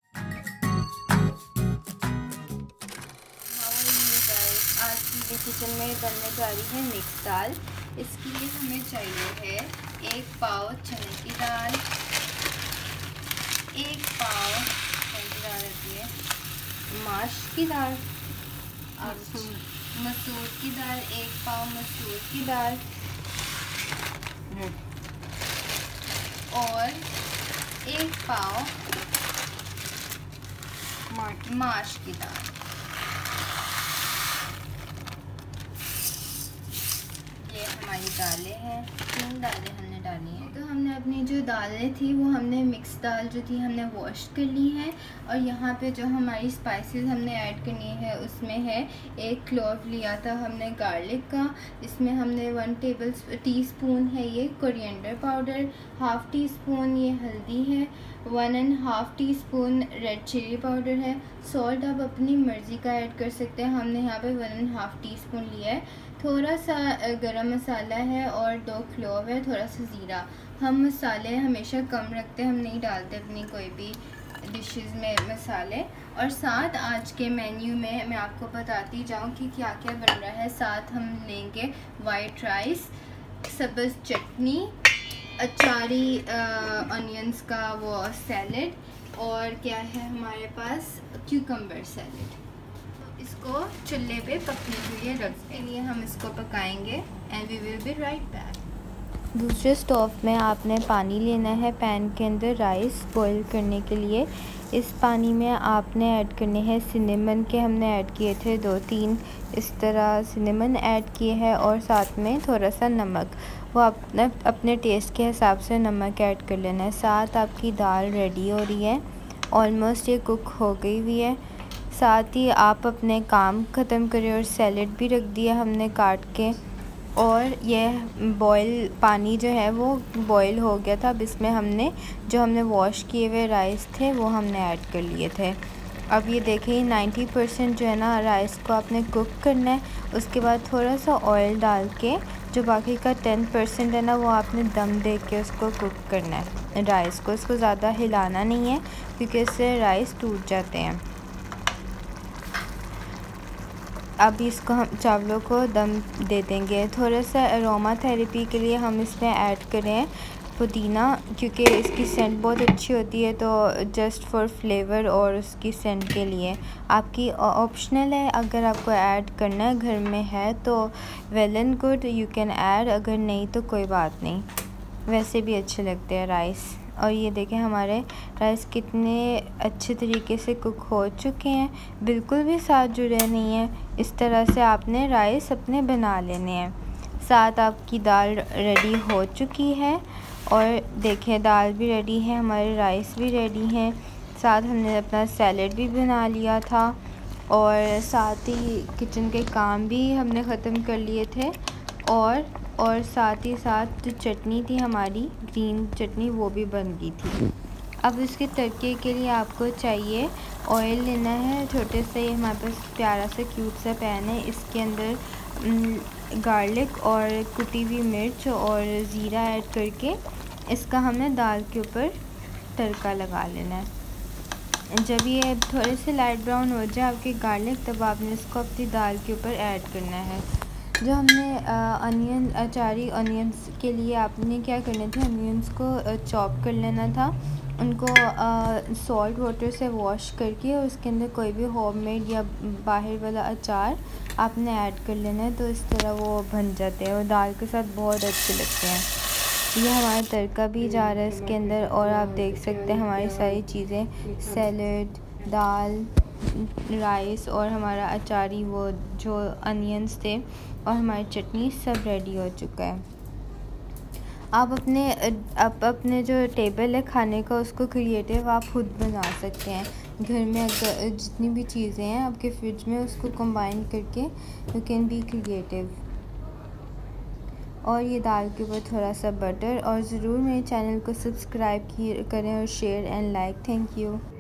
आज की किचन में बनने जा रही है मिक्स दाल। इसके लिए हमें चाहिए है 1 पाव चने की दाल, 1 पाव माश की दाल, मसूर की दाल, 1 पाव मसूर की दाल और 1 पाव माश की दाल। ये हमारी दालें हैं, 3 दालें हमने डाली हैं। तो हमने अपनी जो दालें थी वो हमने मिक्स दाल जो थी हमने वॉश कर ली है। और यहाँ पे जो हमारी स्पाइसेस हमने ऐड करनी है उसमें है 1 क्लोव लिया था हमने गार्लिक का। इसमें हमने 1 टीस्पून है ये कोरिएंडर पाउडर, 1/2 टीस्पून ये हल्दी है, 1.5 टीस्पून रेड चिली पाउडर है। सॉल्ट आप अपनी मर्ज़ी का ऐड कर सकते हैं। हमने यहाँ पे 1.5 टीस्पून लिया है। थोड़ा सा गरम मसाला है और 2 क्लोव है, थोड़ा सा ज़ीरा। हम मसाले हमेशा कम रखते हैं, हम नहीं डालते अपनी कोई भी डिशेस में मसाले। और साथ आज के मेन्यू में मैं आपको बताती जाऊँ कि क्या क्या बन रहा है। साथ हम लेंगे वाइट राइस, सब्ज़ चटनी, अचारी अनियंस का वो सैलेड और क्या है हमारे पास क्यूकम्बर सैलेड। इसको चूल्हे पे पकने के लिए रख के लिए हम इसको पकाएंगे and we will be right back. दूसरे स्टोव में आपने पानी लेना है, पैन के अंदर राइस बॉईल करने के लिए। इस पानी में आपने ऐड करने हैं सिनेमन के, हमने ऐड किए थे 2-3 इस तरह सिनेमन ऐड किए हैं और साथ में थोड़ा सा नमक। वो आपने अपने टेस्ट के हिसाब से नमक ऐड कर लेना है। साथ आपकी दाल रेडी हो रही है, ऑलमोस्ट ये कुक हो गई हुई है। साथ ही आप अपने काम ख़त्म करें और सैलेड भी रख दिया हमने काट के। और ये बॉयल पानी जो है वो बॉयल हो गया था। अब इसमें हमने जो हमने वॉश किए हुए राइस थे वो हमने ऐड कर लिए थे। अब ये देखिए 90% जो है ना राइस को आपने कुक करना है। उसके बाद थोड़ा सा ऑयल डाल के जो बाकी का 10% है ना वो आपने दम दे के उसको कुक करना है राइस को। इसको ज़्यादा हिलाना नहीं है क्योंकि इससे राइस टूट जाते हैं। अब इसको हम चावलों को दम दे देंगे। थोड़ा सा अरोमा थेरेपी के लिए हम इसमें ऐड करें पुदीना, क्योंकि इसकी सेंट बहुत अच्छी होती है। तो जस्ट फॉर फ्लेवर और उसकी सेंट के लिए आपकी ऑप्शनल है। अगर आपको ऐड करना है घर में है तो well and good, you can add. अगर नहीं तो कोई बात नहीं, वैसे भी अच्छे लगते हैं राइस। और ये देखें हमारे राइस कितने अच्छे तरीके से कुक हो चुके हैं, बिल्कुल भी साथ जुड़े नहीं हैं। इस तरह से आपने राइस अपने बना लेने हैं। साथ आपकी दाल रेडी हो चुकी है और देखें दाल भी रेडी है, हमारे राइस भी रेडी हैं। साथ हमने अपना सैलेड भी बना लिया था और साथ ही किचन के काम भी हमने ख़त्म कर लिए थे। और साथ ही साथ जो चटनी थी हमारी ग्रीन चटनी वो भी बन गई थी। अब इसके तड़के के लिए आपको चाहिए ऑयल लेना है। छोटे से हमारे पास प्यारा सा क्यूट सा पैन है, इसके अंदर गार्लिक और कुटी हुई मिर्च और ज़ीरा ऐड करके इसका हमने दाल के ऊपर तड़का लगा लेना है। जब ये थोड़े से लाइट ब्राउन हो जाए आपके गार्लिक, तब आपने इसको अपनी दाल के ऊपर ऐड करना है। जो हमने अचारी अनियंस के लिए आपने क्या करने थे, अनियंस को चॉप कर लेना था। उनको सॉल्ट वाटर से वॉश करके और उसके अंदर कोई भी होममेड या बाहर वाला अचार आपने ऐड कर लेना है। तो इस तरह वो बन जाते हैं और दाल के साथ बहुत अच्छे लगते हैं। ये हमारा तड़का भी जा रहा है इसके अंदर और आप देख सकते हैं हमारी सारी चीज़ें, सैलेड, दाल, राइस और हमारा अचारी वो जो अनियंस थे और हमारी चटनी सब रेडी हो चुका है। आप अपने जो टेबल है खाने का उसको क्रिएटिव आप खुद बना सकते हैं घर में। अगर जितनी भी चीज़ें हैं आपके फ्रिज में उसको कंबाइन करके यू कैन बी क्रिएटिव। और ये दाल के ऊपर थोड़ा सा बटर और ज़रूर मेरे चैनल को सब्सक्राइब करें और share and like. Thank you.